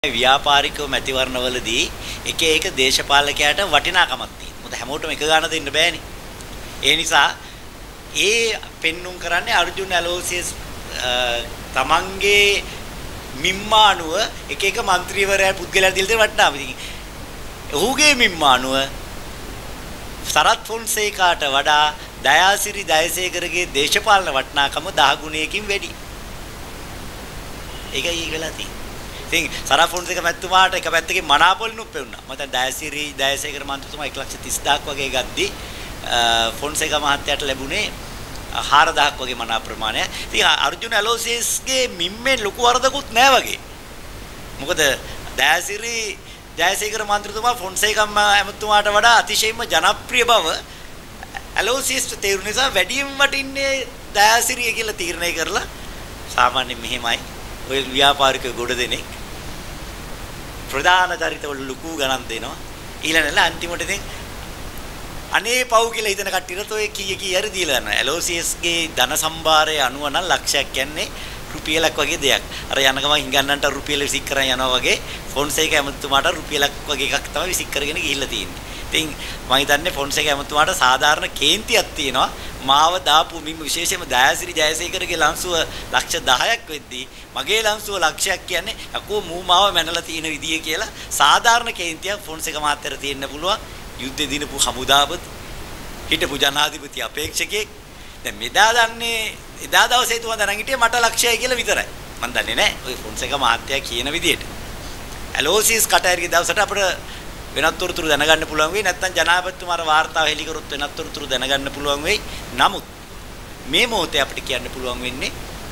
ව්‍යාපාරික මැතිවරණවලදී එක එක දේශපාලකයාට වටිනාකමක් තියෙනවා. මොකද හැමෝටම එක ගාන දෙන්න බෑනේ. ඒ නිසා ඒ පෙන්눔 කරන්නේ අර්ජුන ඇලෝසියස් තමන්ගේ මිම්මානුව එක එක മന്ത്രിවරයා පුද්ගලයන් දිල දෙන වටිනාකම. ඉතින් ඔහුගේ මිම්මානුව සරත් ෆොන්සේකාට වඩා දයාසිරි ජයසේකරගේ දේශපාලන වටිනාකම 10 ගුණයකින් වැඩි. ඒකයි වෙලා තියෙන්නේ. ඉතින් සරත් ෆොන්සේක මැතිතුමාට එක පැත්තකින් මනාපොලිනුත් පෙවුණා. මම දැන් දයාසිරි ජයසේකර මන්ත්‍රීතුමා 1,30,000ක් වගේ ගද්දි ෆොන්සේක මහත්තයාට ලැබුණේ 4,000ක් වගේ මනා ප්‍රමාණයක්. ඉතින් අර්ජුන ඇලෝසියස්ගේ මිම්මෙන් ලොකු වරදකුත් නැහැ වගේ. මොකද දයාසිරි ජයසේකර මන්ත්‍රීතුමා ෆොන්සේකම් ඇමතුමාට වඩා අතිශයින්ම ජනප්‍රිය බව ඇලෝසියස්ට තේරුණ නිසා වැඩිම වටින්නේ දයාසිරිය කියලා තීරණය කරලා සාමාන්‍යයෙන් මෙහෙමයි ඔය ව්‍යාපාරික ගොඩ දෙනෙක් ප්‍රධාන චරිතවල ලুকু ගණන් දෙනවා ඊළඟට අන්තිමට ඉතින් අනේ පව් කියලා හිතන කට්ටියට ඔය කීය හරි දීලා යනවා ඇලෝසියස්ගේ ධන සම්භාරය අනුව නම් ලක්ෂයක් කියන්නේ රුපියලක් වගේ දෙයක්. අර යන ගමන් හිඟන්නන්ට රුපියල විසික් කරන් යනවා වගේ ෆොන්සේක ඇමතුමාට රුපියලක් වගේ එකක් තමයි විසික් කරගෙන ගිහිල්ලා තියෙන්නේ. ඉතින් මම හිතන්නේ ෆොන්සේක ඇමතුමාට සාධාරණ කේන්තියක් තියෙනවා. මාව දාපු මින් විශේෂයෙන්ම දයාසිරි ජයසේකරගේ ලංසුව ලක්ෂ 10ක් වෙද්දී මගේ ලංසුව ලක්ෂයක් කියන්නේ අකෝ මූ මාව මැනලා තියෙන විදිය කියලා සාධාරණ කේන්තියක් ෆොන්සේක මහත්තයාට තියෙන්න පුළුවන්. යුද්ධ දිනපු හමුදාපති හිටපු ජනාධිපති අපේක්ෂකයෙක් දැන් මෙදා දන්නේ එදා දවසේ තුම දැනන් හිටියේ මට ලක්ෂයයි කියලා විතරයි. මම දන්නේ නැහැ. ඔය ෆොන්සේක මහත්තයා කියන විදියට. ඇලෝසියස් කටහැරිගේ දවසට අපිට වෙනත් තොරතුරු දැනගන්න පුළුවන් වෙයි. නැත්නම් ජනාධිපතිතුමාට වාර්තාව හෙළි කරොත් වෙනත් තොරතුරු දැනගන්න පුළුවන් වෙයි. නමුත් මේ මොහොතේ අපිට කියන්න පුළුවන් වෙන්නේ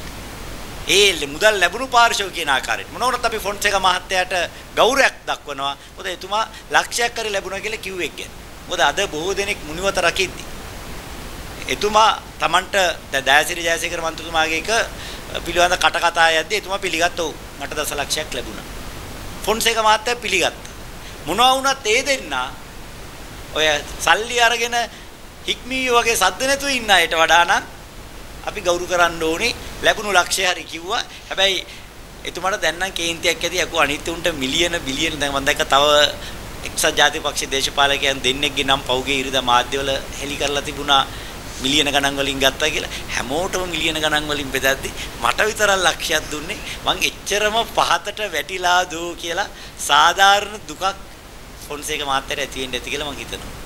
ඒ මුදල් ලැබුණු පාර්ශව කියන ආකාරයට. මොනවද අපි ෆොන්සේක මහත්තයාට ගෞරවයක් දක්වනවා. මොකද එතුමා ලක්ෂයක් හරි ලැබුණා කියලා කිව්වෙක් ගැන. මොකද අද බොහෝ දෙනෙක් මුනිවත රකිද්දි එතුමා Tamanට දයාසිරි ජයසේකර මන්ත්‍රීතුමාගේ එක පිළිවඳ කට කතා යද්දී එතුමා පිළිගත්තා. මට දසලක්ෂයක් ලැබුණා. ෆොන්සේක මහත්තයා පිළිගත්තා. මොනවා වුණත් ඒ දෙන්න ඔය සල්ලි අරගෙන හික්මීය වගේ සද්ද නැතුව ඉන්න අයට වඩා නම් අපි ගෞරව කරන්න ඕනේ. ලැබුණු ලක්ෂය හරි කිව්වා. හැබැයි එතුමාට දැන් නම් කේන්තියක් ඇති. අකෝ අනිත් උන්ට මිලියන බිලියන දැන් මම දැක්ක තව එක්සත් ජාතික පක්ෂ දේශපාලකයන් දෙන්නෙක්ගේ නම් පෞගේ ඉරිදා මාධ්‍යවල හෙළි කරලා තිබුණා. මිලියන ගණන් වලින් ගත්තා කියලා හැමෝටම මිලියන ගණන් වලින් බෙදද්දි මට විතරක් ලක්ෂයක් දුන්නේ මං එච්චරම පහතට වැටිලාද කියලා සාධාරණ දුකක් ෆොන්සේක මාත්‍යට ඇති වෙන්න ඇති කියලා මං හිතනවා.